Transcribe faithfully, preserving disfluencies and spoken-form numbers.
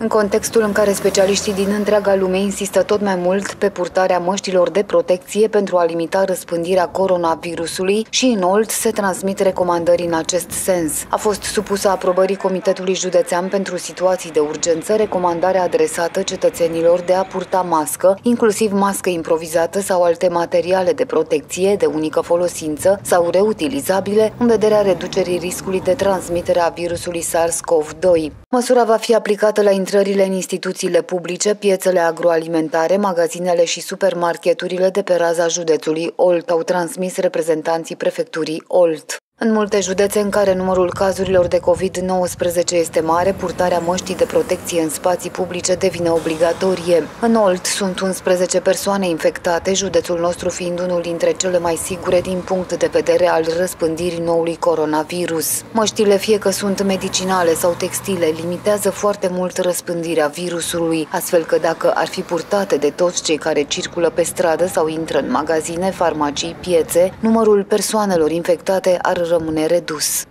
În contextul în care specialiștii din întreaga lume insistă tot mai mult pe purtarea măștilor de protecție pentru a limita răspândirea coronavirusului, și în Olt se transmit recomandări în acest sens. A fost supusă aprobării Comitetului Județean pentru Situații de Urgență recomandarea adresată cetățenilor de a purta mască, inclusiv mască improvizată sau alte materiale de protecție de unică folosință sau reutilizabile, în vederea reducerii riscului de transmitere a virusului SARS-CoV doi. Măsura va fi aplicată la intrările în instituțiile publice, piețele agroalimentare, magazinele și supermarketurile de pe raza județului Olt, au transmis reprezentanții prefecturii Olt. În multe județe în care numărul cazurilor de covid nouăsprezece este mare, purtarea măștii de protecție în spații publice devine obligatorie. În Olt sunt unsprezece persoane infectate, județul nostru fiind unul dintre cele mai sigure din punct de vedere al răspândirii noului coronavirus. Măștile, fie că sunt medicinale sau textile, limitează foarte mult răspândirea virusului, astfel că dacă ar fi purtate de toți cei care circulă pe stradă sau intră în magazine, farmacii, piețe, numărul persoanelor infectate ar rămâne redus.